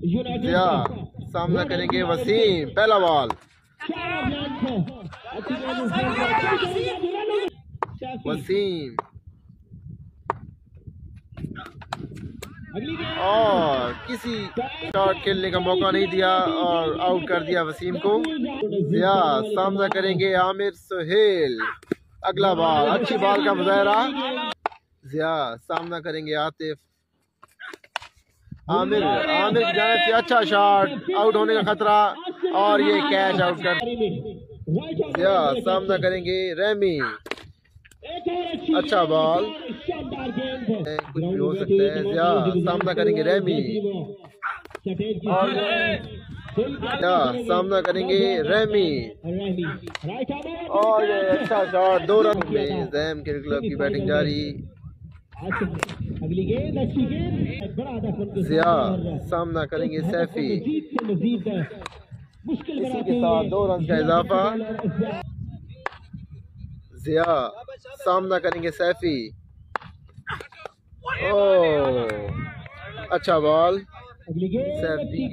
ज़िया सामना करेंगे वसीम, पहला बॉल। वसीम और किसी शॉट खेलने का मौका नहीं दिया और आउट कर दिया वसीम को। ज़िया सामना करेंगे आमिर सुहेल, अगला बॉल, अच्छी बॉल का मुजाहरा। ज़िया सामना करेंगे आतिफ, आमिर की जानिब से अच्छा शॉट, आउट होने का खतरा और ये कैच आउट कर। ज़िया सामना करेंगे रेमी, अच्छा बॉल, कुछ भी हो सकता है। ज़िया सामना करेंगे रेमी और ज़िया सामना करेंगे रेमी और ये अच्छा शॉट, 2 रन में ज़ैम क्रिकेट क्लब की बैटिंग जारी। ज़िया सामना करेंगे सैफी, इसी के साथ 2 रन का इजाफा। ज़िया सामना करेंगे सैफी, ओह अच्छा बॉल, सैफी